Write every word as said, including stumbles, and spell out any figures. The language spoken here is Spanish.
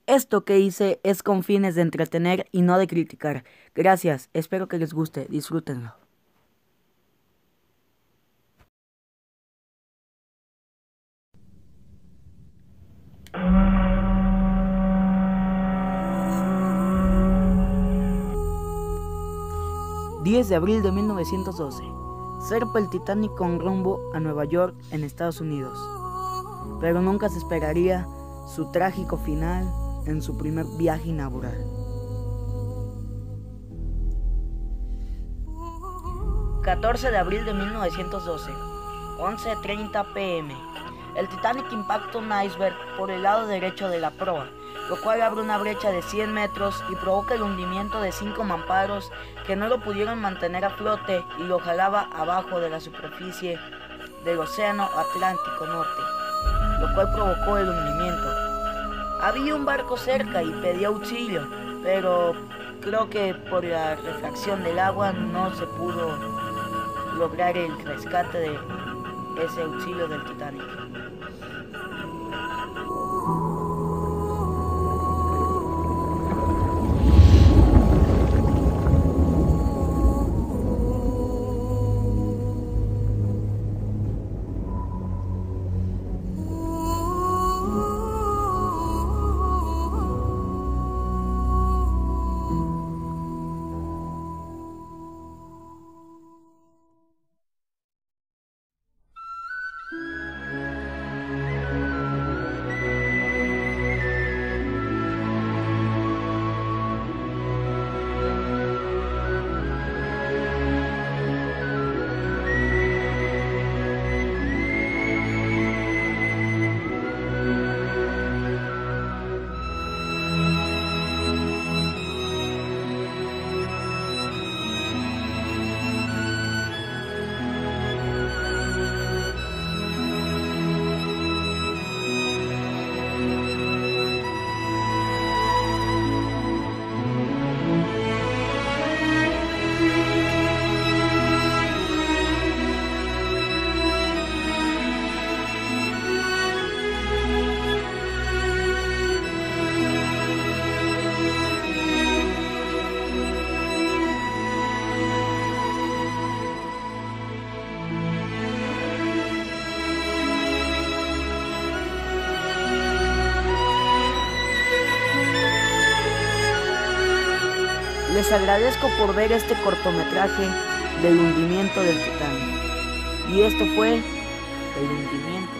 Esto que hice es con fines de entretener y no de criticar. Gracias, espero que les guste, disfrútenlo. diez de abril de mil novecientos doce. Zarpa el Titanic con rumbo a Nueva York, en Estados Unidos. Pero nunca se esperaría su trágico final en su primer viaje inaugural. catorce de abril de mil novecientos doce, once treinta pm. El Titanic impacta un iceberg por el lado derecho de la proa, lo cual abre una brecha de cien metros y provoca el hundimiento de cinco mamparos que no lo pudieron mantener a flote y lo jalaba abajo de la superficie del Océano Atlántico Norte, lo cual provocó el hundimiento. Había un barco cerca y pedía auxilio, pero creo que por la refracción del agua no se pudo lograr el rescate de ese auxilio del Titanic. Les agradezco por ver este cortometraje del hundimiento del Titanic. Y esto fue el hundimiento